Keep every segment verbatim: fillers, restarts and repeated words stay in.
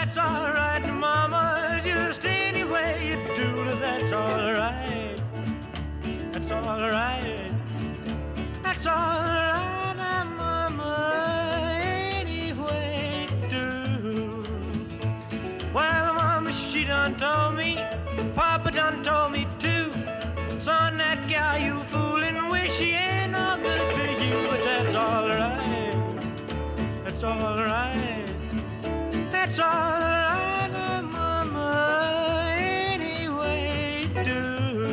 That's all right, Mama, just any way you do it, that's all right. That's all right. That's all right, Mama, any way you do. Well, Mama, she done told me, Papa done told me too. Son, that gal you foolin' with, she ain't no good to you, but that's all right. That's all right. That's all right, Mama, any way you do.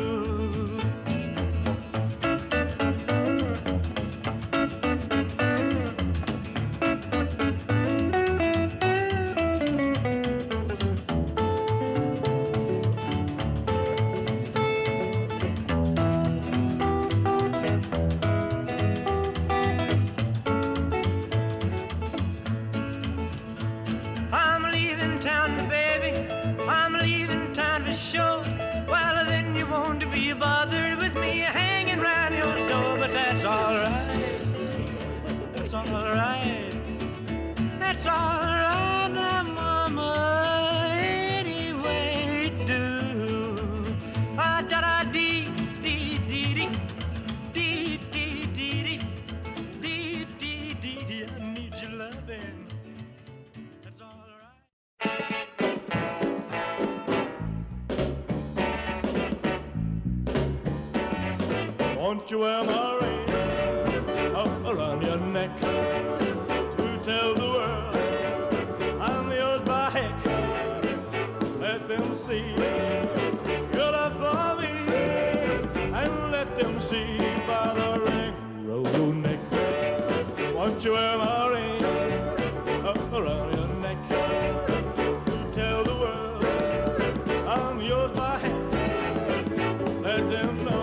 Sure. Well, then you won't be bothered with me hanging round your door, but that's all right. That's all right. That's all right, now, Mama, any way you do. Ah, da da dee dee dee dee dee dee dee dee dee dee dee. I need your loving. That's all right. Won't you wear my ring up around your neck to tell the world I'm yours by heck? Let them see your love for me, and let them see by the ring around your neck. Won't you wear my ring up around your neck to tell the world I'm yours by heck? Let them know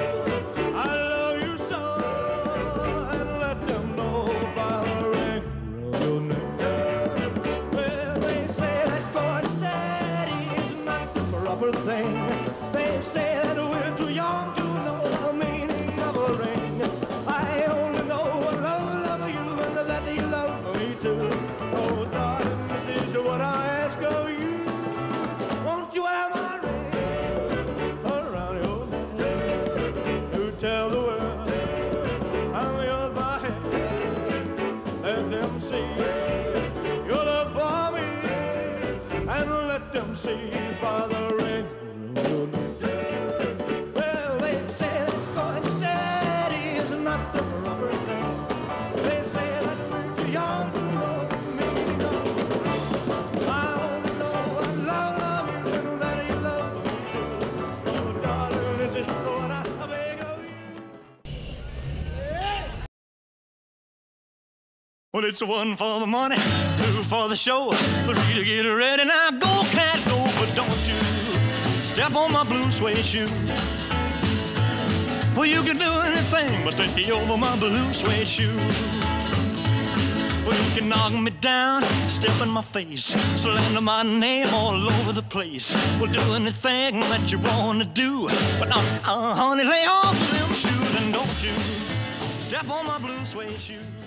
thing. They say that we're too young to know the meaning of a ring. I only know I love, love you and that you love me too. Oh, darling, this is what I ask of you. Won't you wear my ring around your neck to tell the world I'm yours by heck? Let them see your love for me, and let them see by the well, it's one for the money, two for the show, three to get ready. Now go, cat, go, but don't you step on my blue suede shoe. Well, you can do anything but take me over my blue suede shoe. Well, you can knock me down, step in my face, slander my name all over the place. Well, do anything that you want to do, but uh, uh, honey, lay off them shoes and don't you step on my blue suede shoe.